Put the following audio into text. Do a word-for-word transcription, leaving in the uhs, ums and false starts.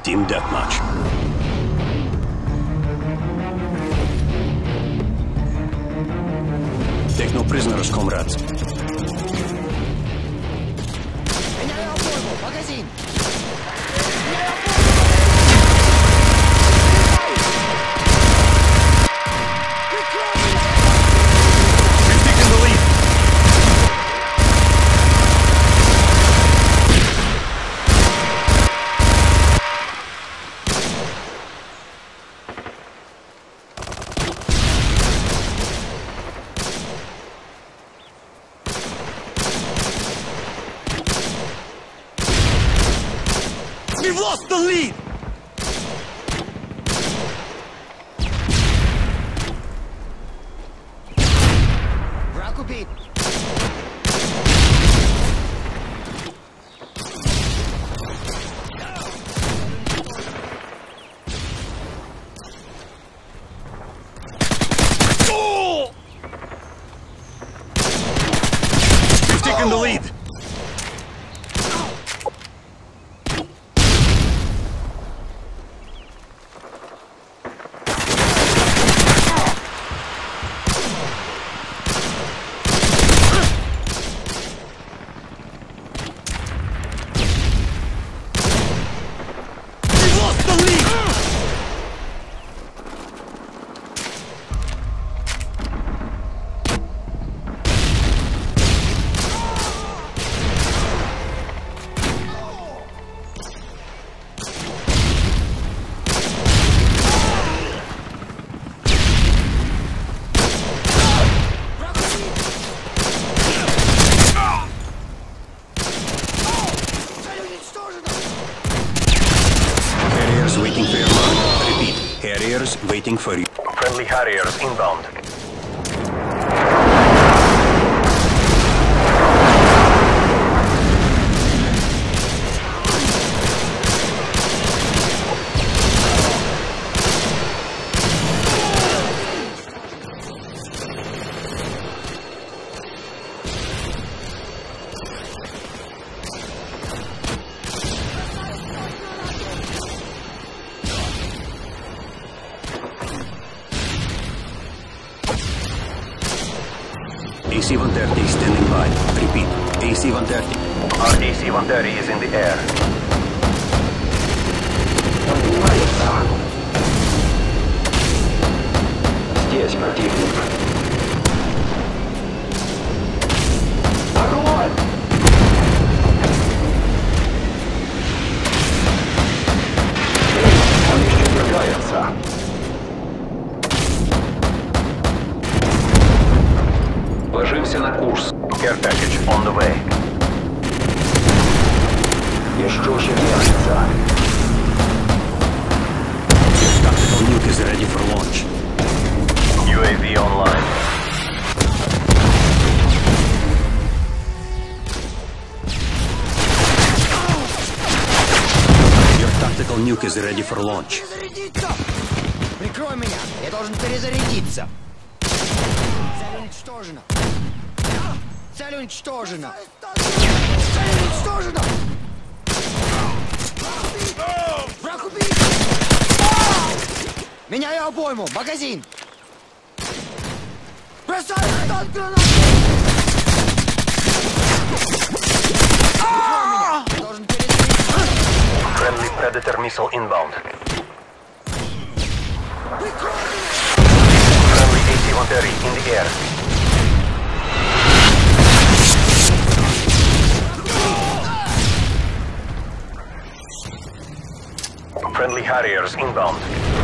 Team Deathmatch. Take no prisoners, comrades. We've lost the lead! Враг убит! We've taken the lead! Harriers waiting for your mark. Repeat, Harriers waiting for you. Friendly Harriers inbound. A C one thirty standing by. Repeat, A C one thirty. Our A C one thirty is in the air. Здесь противник. Огонь! Он еще врагается. Ложимся на курс. Care package on the way. Еще ущемляется. Tactical nuke is ready for launch. U A V online. Your tactical nuke is ready for launch. Прикрой меня! Я должен перезарядиться! Цель уничтожена! Цель уничтожена! Цель уничтожена! Враг убит! Меняю обойму! Магазин! Бросаю стан гранат! Я должен перезарядиться! Friendly Predator missile inbound. Friendly A C one thirty in the air. Friendly Harriers inbound.